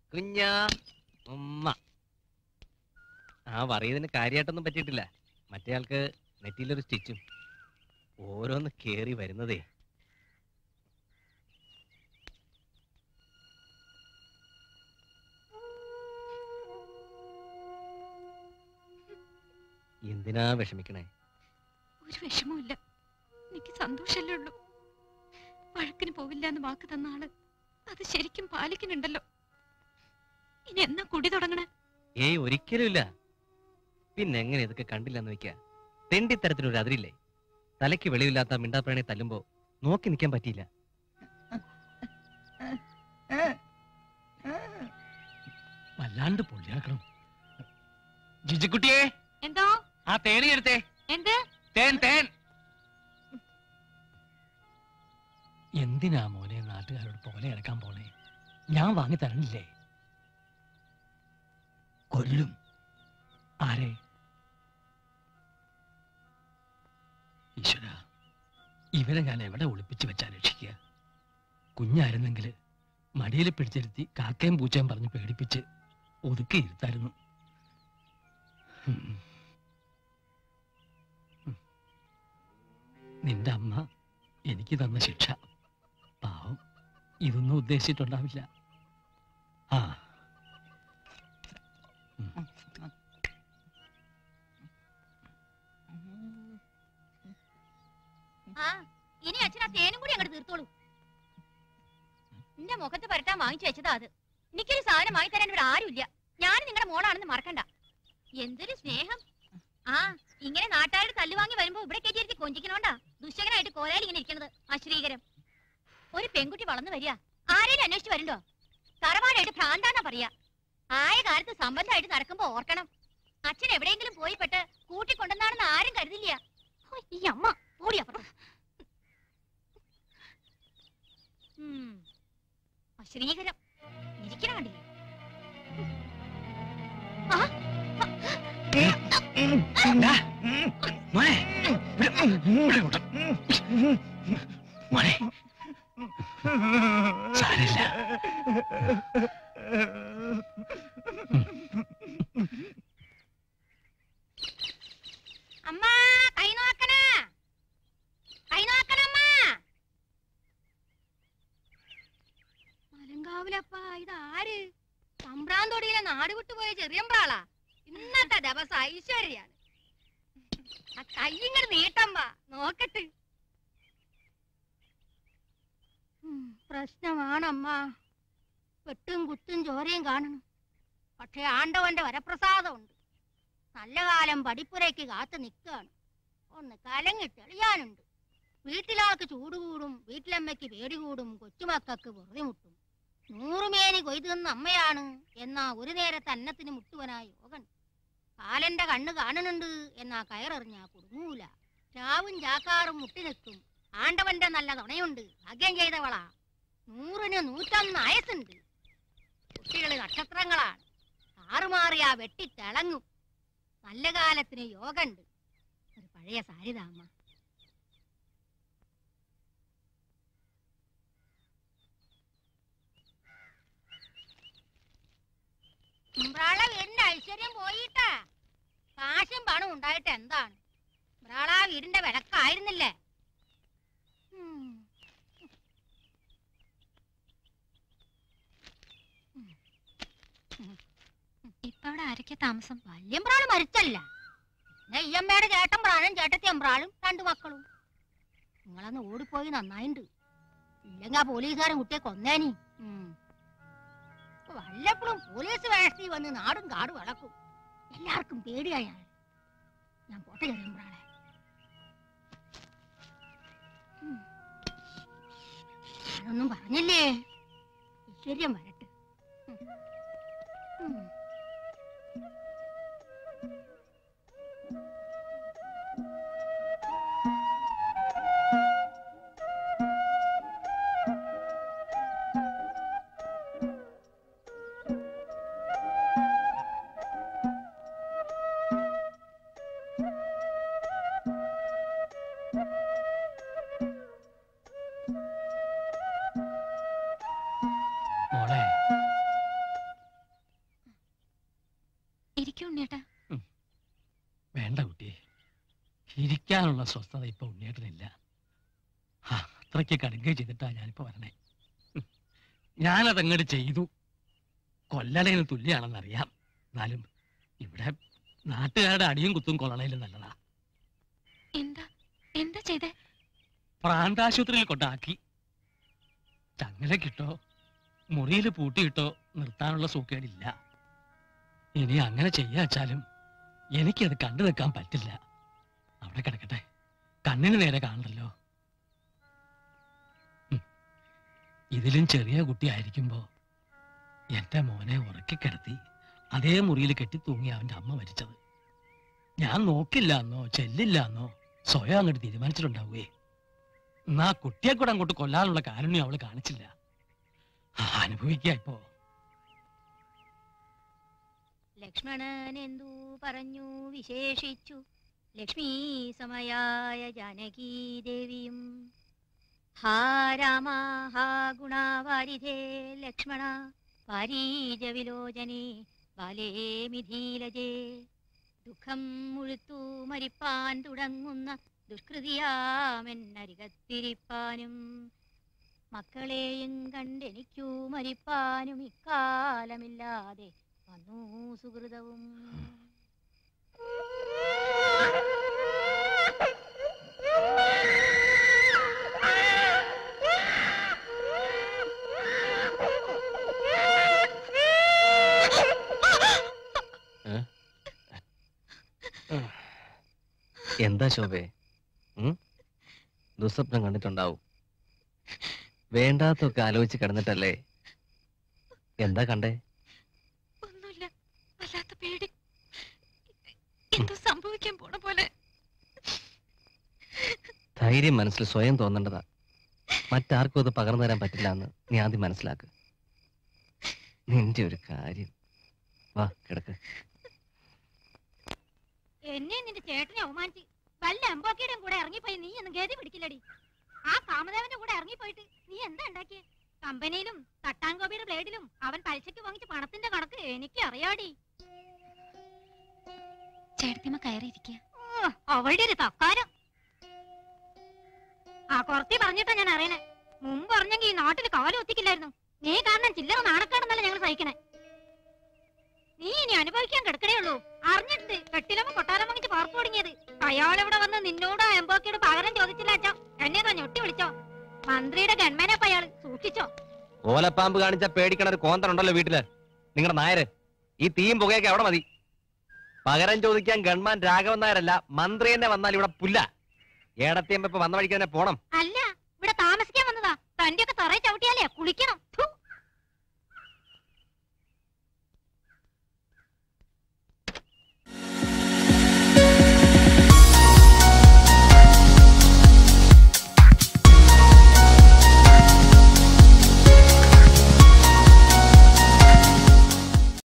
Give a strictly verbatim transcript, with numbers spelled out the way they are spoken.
കുഞ്ഞാ ഉമ്മ. ആ പറയുന്നതിന് കാര്യമായിട്ടൊന്നും പറ്റിയിട്ടില്ല. മറ്റേ ആൾക്ക് നെറ്റിയിലൊരു സ്റ്റിച്ചും ഓരോന്ന് കേറി വരുന്നതേ. എന്തിനാ വിഷമിക്കണേ? ഒരു വിഷമമില്ല, എനിക്ക് സന്തോഷല്ലേ ഉള്ളൂ. വഴക്കിന് പോവില്ല എന്ന് വാക്ക് തന്ന ആള് അത് ശരിക്കും പാലിക്കുന്നുണ്ടല്ലോ. ഇനി എന്നാ കുടി തുടങ്ങണേ? ഏയ് ഒരിക്കലും ഇല്ല. പിന്നെ എങ്ങനെ ഇതൊക്കെ കണ്ടില്ലെന്ന് വെക്ക? തെണ്ടിത്തരത്തിനൊരു അതിരില്ലേ? തലയ്ക്ക് വെളിവില്ലാത്ത മിണ്ടാപ്രാണിയെ തല്ലുമ്പോ നോക്കി നിൽക്കാൻ പറ്റിയില്ല. വല്ലാണ്ട് പൊള്ളിയാക്കണം. ജിജിക്കുട്ടിയെ, എന്തോ? ആ തേനി എടുത്തേ. എന്ത് തേൻ? തേൻ എന്തിനാ മോനെ നാട്ടുകാരോട് പോലെ ഇറക്കാൻ പോണേ? ഞാൻ വാങ്ങി തരണില്ലേ? കൊല്ലും. ആരെ? ഈശ്വര, ഇവരെ ഞാൻ എവിടെ ഒളിപ്പിച്ച് വെച്ചാ രക്ഷിക്കുക? കുഞ്ഞായിരുന്നെങ്കിൽ മടിയിൽ പിടിച്ചിരുത്തി കാക്കയും പൂച്ചയും പറഞ്ഞ് പേടിപ്പിച്ച് ഒതുക്കി ഇരുത്തായിരുന്നു. നിന്റെ അമ്മ എനിക്ക് തന്ന ശിക്ഷ. പാവം, ഇതൊന്നും ഉദ്ദേശിച്ചിട്ടുണ്ടാവില്ല. ആ ഇനി അച്ഛൻ ആ തേനും കൂടി അങ്ങോട്ട് തീർത്തോളൂ. നിന്റെ മുഖത്ത് പരട്ടാൻ വാങ്ങിച്ചു വെച്ചതാ അത്. എനിക്കൊരു സാധനം വാങ്ങി തരാൻ ഇവിടെ ആരുമില്ല. ഞാൻ നിങ്ങളുടെ മോളാണെന്ന് മറക്കണ്ട. എന്തൊരു സ്നേഹം! ആ ഇങ്ങനെ നാട്ടുകാരുടെ തല്ലു വാങ്ങി വരുമ്പോ ഇവിടെ കയറ്റി കൊഞ്ചിക്കണോണ്ടാ ദുശകനായിട്ട് കോലായിൽ ഇങ്ങനെ ഇരിക്കണത്. അശ്രീകരം. ഒരു പെൺകുട്ടി വളർന്നു വരിക, ആരെയും അന്വേഷിച്ച് വരണ്ടോ? തറവാടായിട്ട് ഭ്രാന്താന്നാ പറയാ. ആയ കാലത്ത് സംബന്ധമായിട്ട് നടക്കുമ്പോ ഓർക്കണം, അച്ഛൻ എവിടെയെങ്കിലും പോയി പെട്ട് കൂട്ടിക്കൊണ്ടെന്നാണെന്ന് ആരും കരുതില്ല. ഈ അമ്മ ഓടിയപ്പുറം. അശ്രീകരം ഇരിക്കണ കണ്ടില്ലേ? സാരില്ല. അമ്മ കൈ നോക്കണ, കൈ നോക്കണമ്മ. മലങ്കാവിലപ്പ ഇതാര്? തമ്പ്രാന്തൊടിയിലെ നാട് വിട്ടുപോയ ചെറിയമ്പ്രാളാ. ഇന്നത്തെ ദിവസം ഐശ്വര്യാണ്. ആ കയ്യിങ്ങട് നീട്ടമ്മ, നോക്കട്ട്. പ്രശ്നമാണമ്മ. വെട്ടും കുത്തും ചോരയും കാണണം. പക്ഷെ ആണ്ടവന്റെ വരപ്രസാദമുണ്ട്. നല്ല കാലം പടിപ്പുരയ്ക്ക് കാത്തു നിൽക്കുകയാണ്. ഒന്ന് കലങ്ങി തെളിയാനുണ്ട്. വീട്ടിലാൾക്ക് ചൂട് കൂടും, വീട്ടിലമ്മയ്ക്ക് പേടി കൂടും, കൊച്ചുമക്കൾക്ക് വെറുതെ മുട്ടും. നൂറുമേനി കൊയ്തുന്ന അമ്മയാണ് എന്നാ ഒരു നേരത്തെ അന്നത്തിന് മുട്ടുവനായ യോഗൻ. കാലന്റെ കണ്ണ് കാണുന്നുണ്ട് എന്നാ കയറെറിഞ്ഞാ കുടുങ്ങൂല. ചാവും ചാക്കാറും മുട്ടി നിൽക്കും. ആണ്ടവന്റെ നല്ല തുണയുണ്ട്, ഭാഗ്യം ചെയ്തവളാ. നൂറിന് നൂറ്റൊന്ന് ആയസുണ്ട്. കുട്ടികള് നക്ഷത്രങ്ങളാണ്. കാറുമാറിയാ വെട്ടിത്തിളങ്ങും. നല്ല കാലത്തിന് യോഗണ്ട്. ഒരു പഴയ സാരിതാമ്മ. ബ്രാള വീടിന്റെ ഐശ്വര്യം പോയിട്ടാ. കാശും പണം ഉണ്ടായിട്ട് എന്താണ്? ബ്രാള വീടിന്റെ വിളക്കായിരുന്നില്ലേ? ഇപ്പൊ അവിടെ ആരൊക്കെ താമസം? വല്യമ്പ്രാള് മരിച്ചല്ല. പിന്നെ ഈ അമ്മയുടെ ചേട്ടൻ പ്രാണും ചേട്ടത്തി അമ്പ്രാളും രണ്ടു മക്കളും. നിങ്ങളന്ന് ഓടിപ്പോയി നന്നായിണ്ട്. ഇല്ലെങ്കി ആ പോലീസുകാരൻ കുട്ടിയെ കൊന്നേനി. വല്ലപ്പോഴും പോലീസ് വേഷത്തിൽ വന്ന് നാടും കാടും വളക്കും. എല്ലാവർക്കും പേടിയായ ഞാൻ പോട്ടെ ചെറിയമ്പ്രാളെ. ഞാനൊന്നും പറഞ്ഞില്ലേ? ഐശ്വര്യം വരട്ടെ. ഇരിക്കാനുള്ള സ്വസ്ഥത ഇപ്പൊ ഉണ്ണിയേട്ടനില്ല. അത്രയ്ക്ക് കടുങ്കൈ ചെയ്തിട്ടാ ഞാനിപ്പോ വരണേ. ഞാനതങ്ങോട്ട് ചെയ്തു. കൊല്ലണേന് തുല്യാണെന്നറിയാം. എന്നാലും ഇവിടെ നാട്ടുകാരുടെ അടിയും കുത്തും കൊള്ളണേലും നല്ലതാ. എന്താ എന്താ ചെയ്തേ? പ്രാന്താശുപത്രിയിൽ കൊണ്ടാക്കി. ചങ്ങലക്കിട്ടോ മുറിയിൽ പൂട്ടിയിട്ടോ നിർത്താനുള്ള സൂക്കേടില്ല. ഇനി അങ്ങനെ ചെയ്യാച്ചാലും എനിക്കത് കണ്ടു നിൽക്കാൻ പറ്റില്ല. അവിടെ കിടക്കട്ടെ, കണ്ണിന് നേരെ കാണണല്ലോ. ഇതിലും ചെറിയ കുട്ടിയായിരിക്കുമ്പോ എന്റെ മോനെ ഉറക്കിക്കിടത്തി അതേ മുറിയിൽ കെട്ടി തൂങ്ങി അവന്റെ അമ്മ മരിച്ചത്. ഞാൻ നോക്കില്ല എന്നോ ചെല്ലില്ല എന്നോ സ്വയം അങ്ങോട്ട് തീരുമാനിച്ചിട്ടുണ്ടാവുകയെ. എന്നാ കുട്ടിയെ കൂടെ അങ്ങോട്ട് കൊല്ലാനുള്ള കാരുണ്യം അവള് കാണിച്ചില്ല. അനുഭവിക്കുക ഇപ്പോ. ലക്ഷ്മണൻ എന്തു പറഞ്ഞു വിശേഷിച്ചു ലക്ഷ്മി സമയായ ജാനകി ദേവിയും. ഹാ രാമ ഹാ ഗുണവാരിധേ ലക്ഷ്മണ പാരീജ വിലോചനേ ബാലേ മിഥിലജേ. ദുഃഖം മുഴുത്തു മരിപ്പാൻ തുടങ്ങുന്ന ദുഷ്കൃതിയാമെന്നരികത്തിരിപ്പാനും മക്കളെയും കണ്ടെനിക്കു മരിപ്പാനും ഇക്കാലമില്ലാതെ വന്നു സുഹൃതവും. എന്താ ശോഭേ? ദുസ്വപ്നം കണ്ടിട്ടുണ്ടാവും. വേണ്ടാത്തൊക്കെ ആലോചിച്ച് കിടന്നിട്ടല്ലേ? എന്താ കണ്ടേ? ഒന്നുമില്ല, വല്ലാത്ത പേടി. എന്തോ സംഭവിക്കാൻ പോണ പോലെ. ധൈര്യം മനസ്സിൽ സ്വയം തോന്നേണ്ടതാ. മറ്റാർക്കും അത് പകർന്നു തരാൻ പറ്റില്ല എന്ന് നീ ആദ്യം മനസ്സിലാക്ക്. നിന്റെ ഒരു കാര്യം. വാ കിടക്ക്. എന്നെ നിന്റെ ചേട്ടനെ അവമാനിച്ച് വല്ല എമ്പോക്കിയുടെ കൂടെ ഇറങ്ങിപ്പോയി നീ ഒന്നും ഗതി പിടിക്കില്ലടി. ആ കാമദേവന്റെ കൂടെ ഇറങ്ങിപ്പോയിട്ട് നീ എന്താ ഉണ്ടാക്കിയേ? കമ്പനിയിലും തട്ടാൻകോപിയുടെ ബ്ലേഡിലും അവൻ പലിശക്ക് വാങ്ങിച്ച പണത്തിന്റെ കണക്ക് എനിക്ക് അറിയാടി. ചേട്ടത്തിമ്മ കയറിയിരിക്കുക. അവളുടെ ഒരു തക്കാരം. ആ കുറത്തി പറഞ്ഞിട്ടാ ഞാൻ അറിയണേ. മുമ്പ് പറഞ്ഞെങ്കിൽ ഈ നാട്ടിൽ കാലം ഒത്തിക്കില്ലായിരുന്നു. നീ കാരണം ചില്ലറ നാണക്കാണെന്നല്ല ഞങ്ങൾ സഹിക്കണേ. നീ ഇനി അനുഭവിക്കാൻ കിടക്കണേ ഉള്ളൂ. അറിഞ്ഞിട്ട് കെട്ടിലമ്മ കൊട്ടാരം വാങ്ങിച്ച് പാർപ്പ് തുടങ്ങിയത്. അയാളിവിടെ വന്ന് നിന്നോട് എമ്പോക്കിയുടെ പകരം ചോദിച്ചില്ല അച്ഛോ. എന്നേതാ ഞൊട്ടി വിളിച്ചോ. മന്ത്രിയുടെ ഗൺമാനപ്പ അയാള് സൂക്ഷിച്ചോ. ഓലപ്പാമ്പ് കാണിച്ച പേടിക്കണ ഒരു കോന്തനുണ്ടല്ലോ വീട്ടില്. നിങ്ങളുടെ നായര് ഈ തീയും പുകയൊക്കെ അവിടെ മതി. പകരം ചോദിക്കാൻ ഗൺമാൻ രാഘവൻ നായരല്ല, മന്ത്രി തന്നെ വന്നാൽ ഇവിടെ പുല്ല. ഏടത്തിയമ്മ ഇപ്പൊ വന്ന വഴിക്ക് തന്നെ പോണം. അല്ല, ഇവിടെ താമസിക്കാൻ വന്നതാ. തന്റെ ഒക്കെ തറ ചവിട്ടിയാലേ കുളിക്കണം.